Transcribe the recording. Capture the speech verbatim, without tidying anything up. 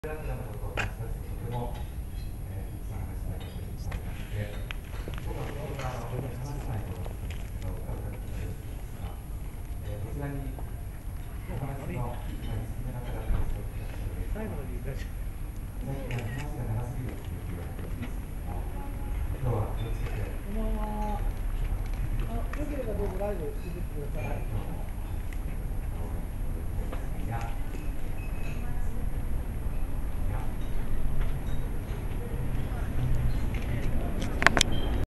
だったことを私たちとても、えー、たくさん話したいことにしておりまして、僕はここがあの話せないことを伺ったんですが、えー、こちらにお話の好きな方々がそういった人で、最後の理解者、最近話が長すぎるという気がしているんですけども、今日は気をつけて。こんばんは。あ、よければどうぞライブしてください。